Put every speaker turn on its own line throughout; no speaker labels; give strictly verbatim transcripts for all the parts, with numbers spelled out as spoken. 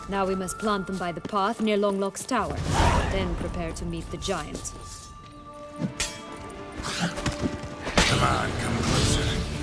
Now we must plant them by the path near Longlock's tower. Then prepare to meet the giant.
Come on, come closer.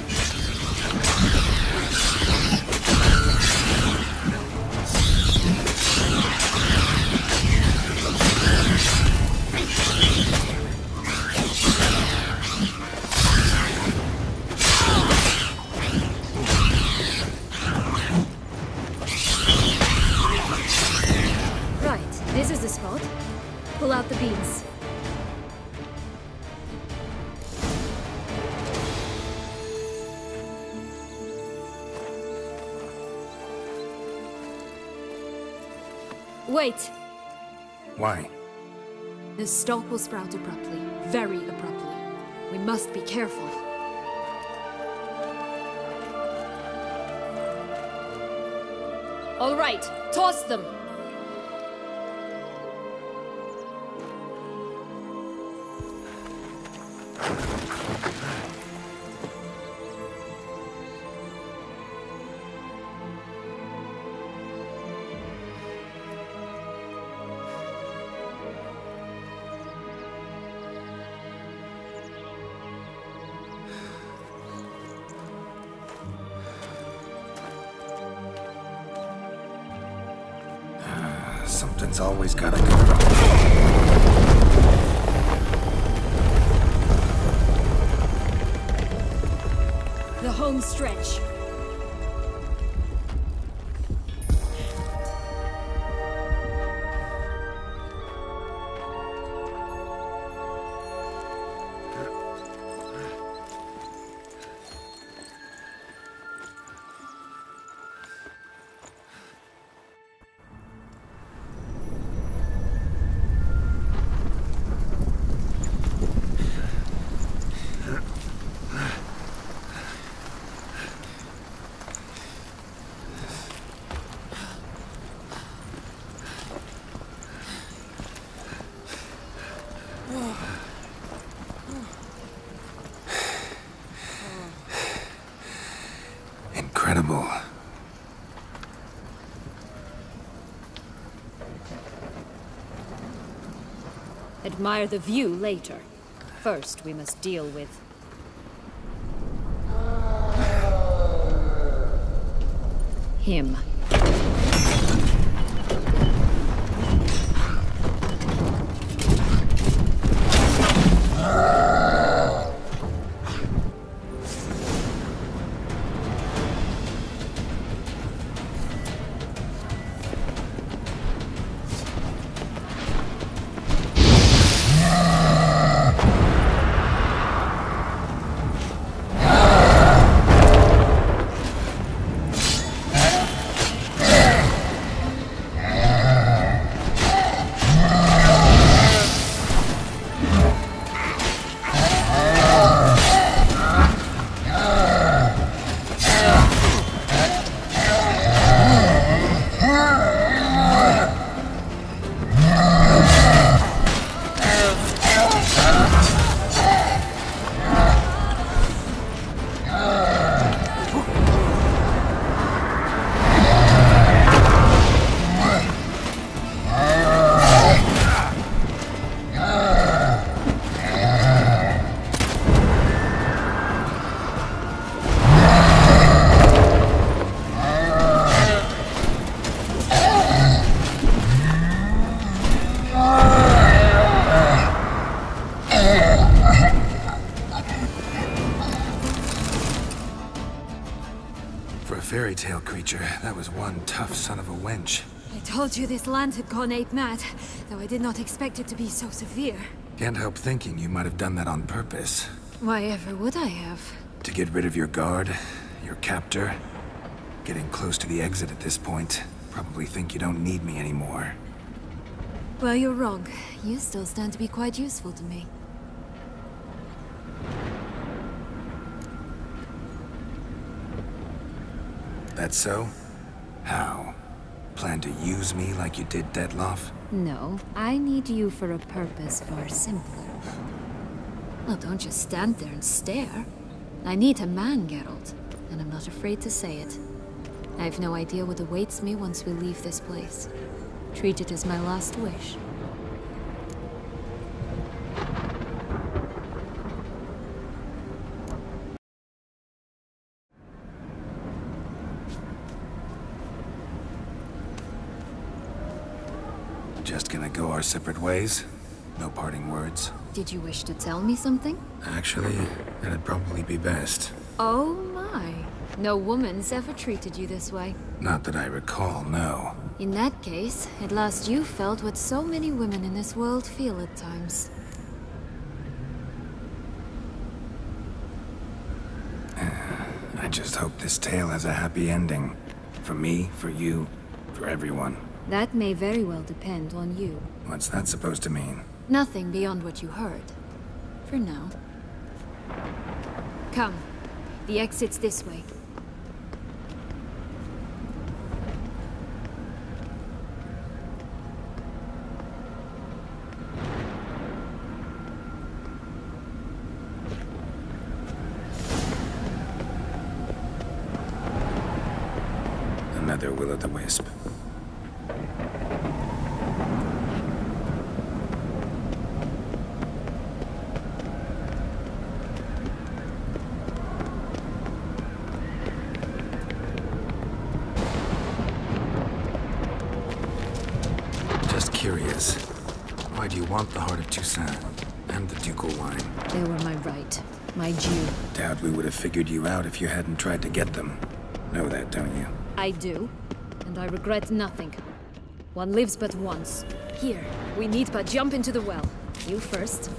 This is the spot. Pull out the beams. Wait!
Why?
The stalk will sprout abruptly. Very abruptly. We must be careful. All right, toss them!
Something's always gotta go wrong.
The home stretch.
Incredible.
Admire the view later. First, we must deal with... him.
Fairy tale creature. That was one tough son of a wench.
I told you this land had gone ape mad, though I did not expect it to be so severe.
Can't help thinking you might have done that on purpose.
Why ever would I have?
To get rid of your guard, your captor. Getting close to the exit at this point. Probably think you don't need me anymore.
Well, you're wrong. You still stand to be quite useful to me.
That so? How? Plan to use me like you did Detloff?
No, I need you for a purpose far simpler. Well, don't just stand there and stare. I need a man, Geralt, and I'm not afraid to say it. I have no idea what awaits me once we leave this place. Treat it as my last wish.
Just gonna go our separate ways? No parting words?
Did you wish to tell me something?
Actually, that'd probably be best.
Oh my. No woman's ever treated you this way.
Not that I recall, no.
In that case, at last you felt what so many women in this world feel at times.
I just hope this tale has a happy ending. For me, for you, for everyone.
That may very well depend on you.
What's that supposed to mean?
Nothing beyond what you heard. For now. Come. The exit's this way.
Another will-o'-the-wisp. Just curious. Why do you want the Heart of Toussaint and the ducal line?
They were my right. My due.
Doubt we would have figured you out if you hadn't tried to get them. Know that, don't you?
I do, and I regret nothing. One lives but once. Here, we need but jump into the well. You first.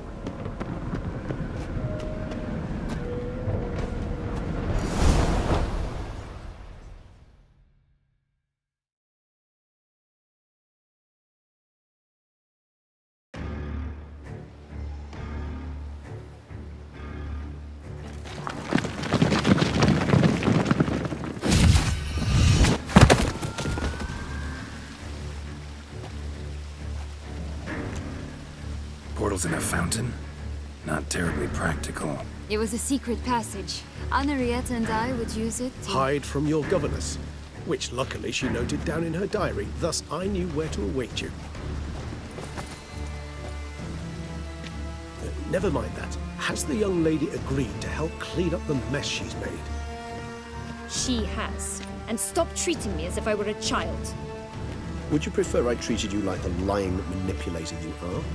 Portals in a fountain? Not terribly practical.
It was a secret passage. Henriette and I would use it to...
Hide from your governess, which luckily she noted down in her diary, thus I knew where to await you. Uh, never mind that. Has the young lady agreed to help clean up the mess she's made?
She has. And stop treating me as if I were a child.
Would you prefer I treated you like the lying manipulator you are?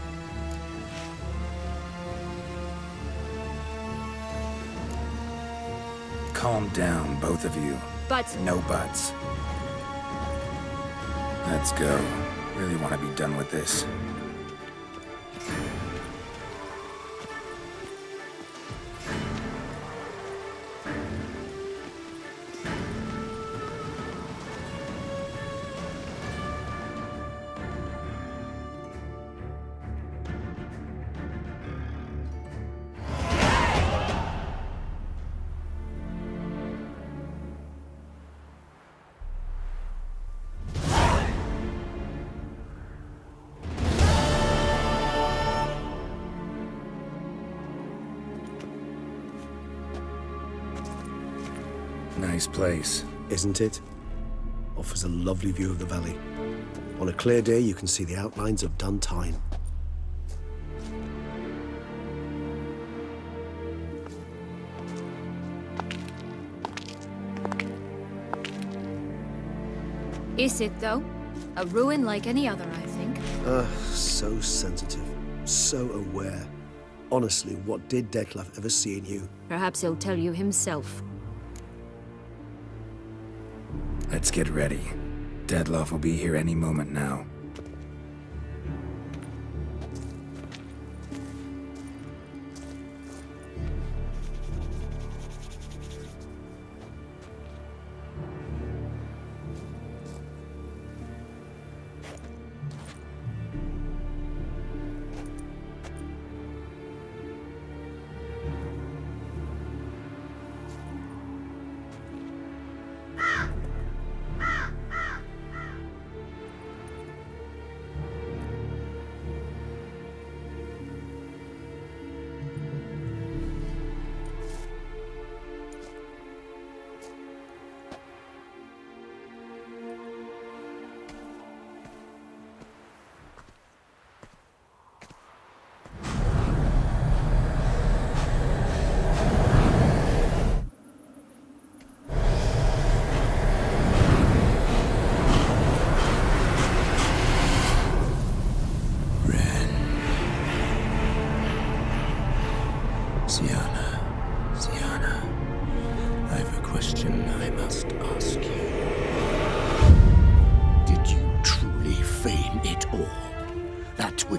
Calm down, both of you.
But...
No buts. Let's go. Really want to be done with this. Nice place.
Isn't it? Offers a lovely view of the valley. On a clear day, you can see the outlines of Dun Tine.
Is it, though? A ruin like any other, I think.
Ah, so sensitive. So aware. Honestly, what did Detlef ever see in you?
Perhaps he'll tell you himself.
Let's get ready. Detlef will be here any moment now.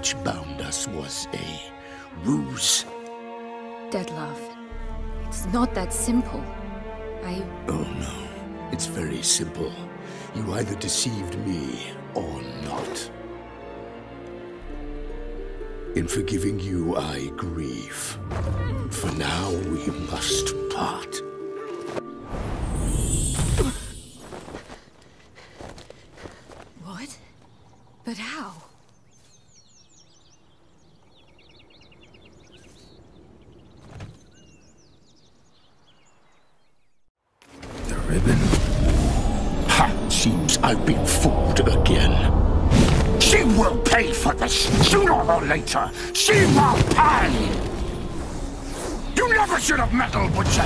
which bound us was a ruse.
Dead love. It's not that simple. I...
Oh no, it's very simple. You either deceived me or not. In forgiving you, I grieve. For now, we must part.
What? But how?
The ribbon?
Ha! Seems I've been fooled again. She will pay for this, sooner or later! She will pay! You never should have meddled, Butcher!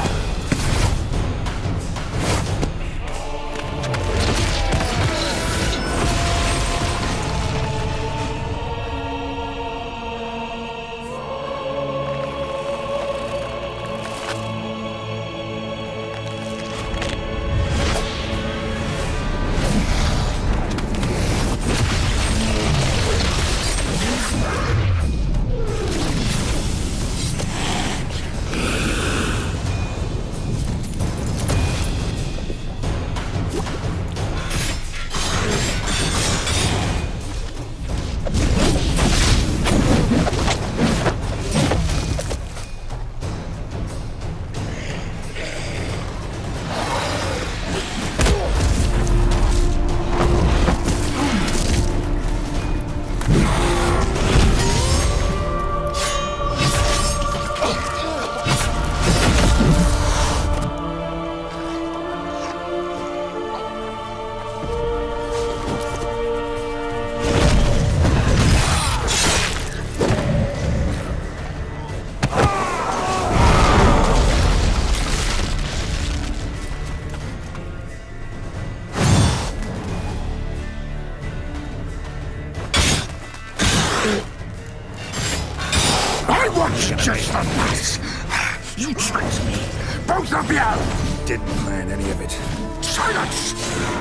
Just the mess! You tricked me! Both of you!
Didn't plan any of it.
Silence!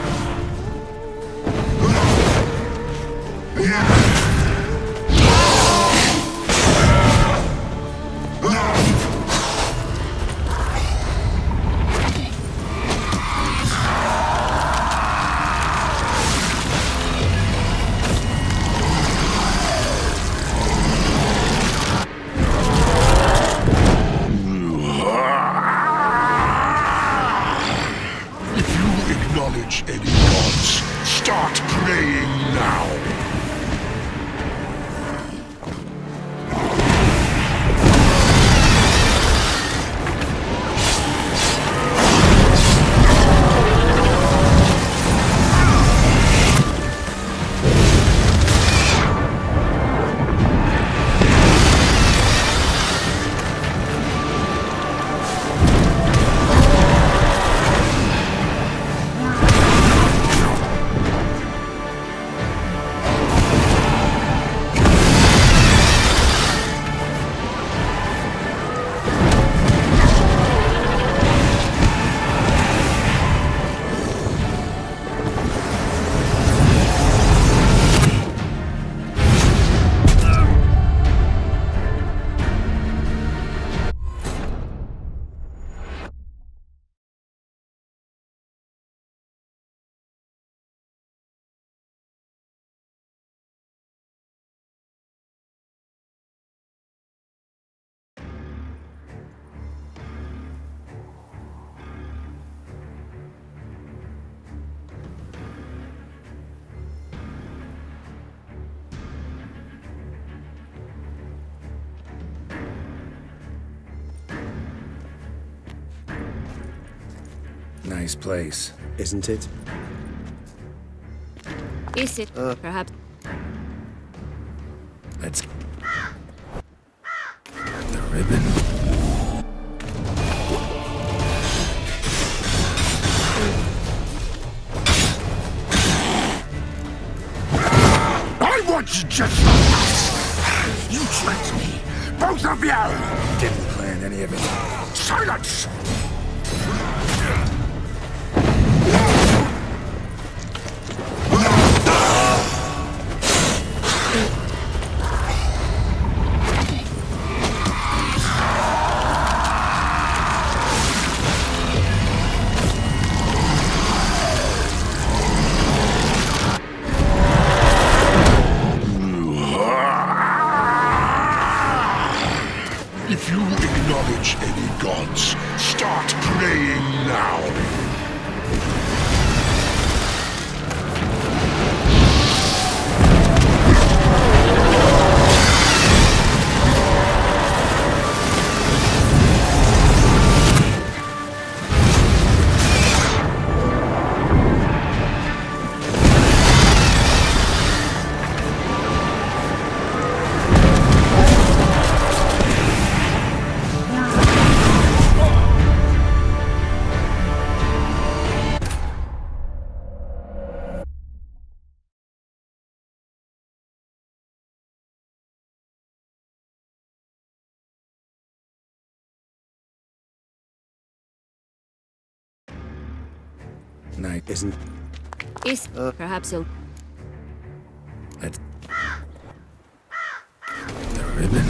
Any gods, start praying now!
Nice place.
Isn't it?
Is it? Uh. Perhaps.
Let's... The ribbon.
I want you just like that! You tricked me! Both of you!
Didn't plan any of it.
Silence!
night
isn't...
Is
Uh.
perhaps he'll...
Let's... The ribbon.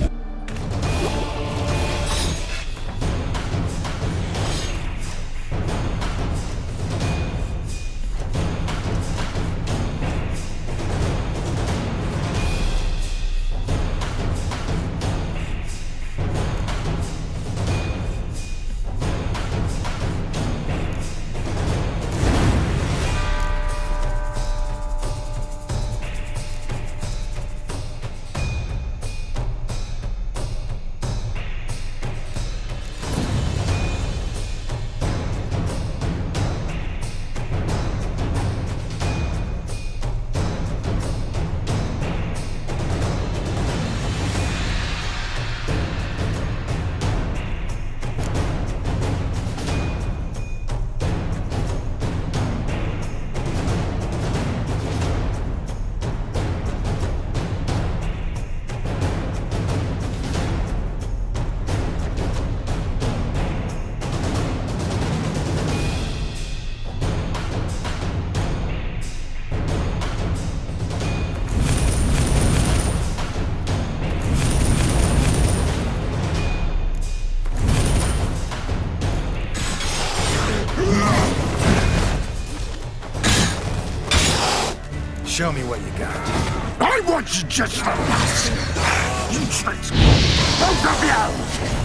Show me what you got.
I want you just for us! You tricked me! Both of you!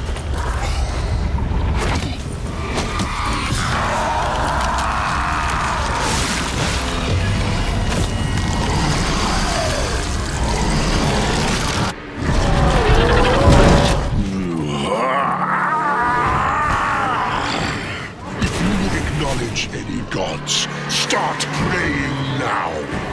If you acknowledge any gods, start praying now!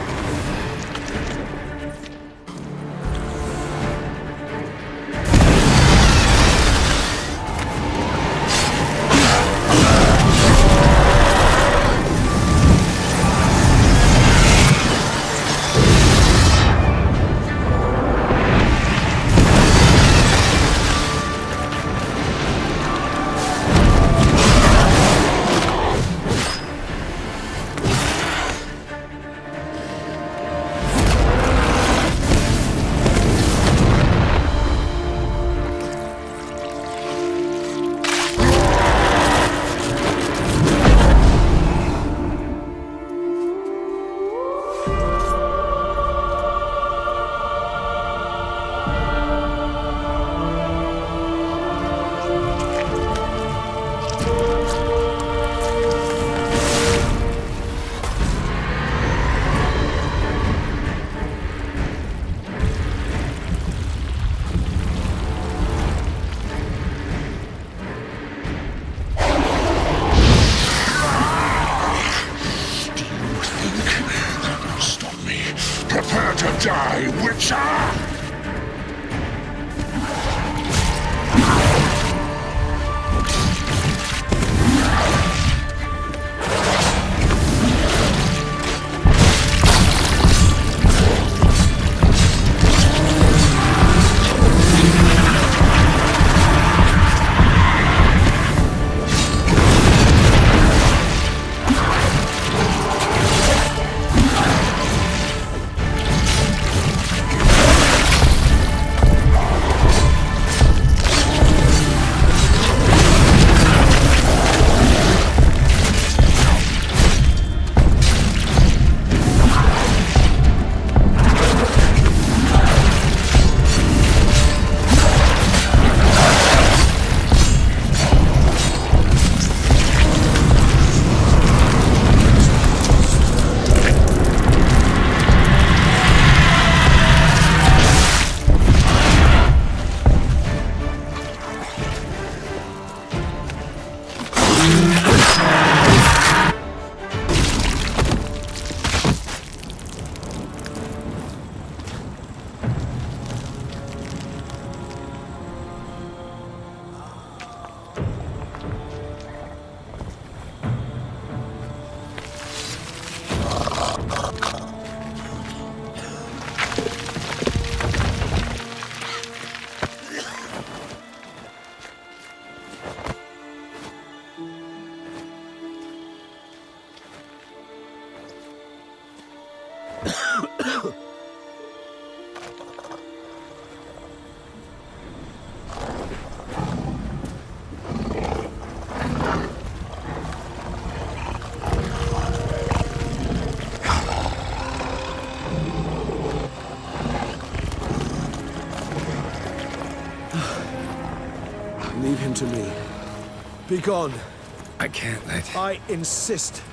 Prepare to die, Witcher!
Leave him to me. Be gone.
I can't let...
I insist.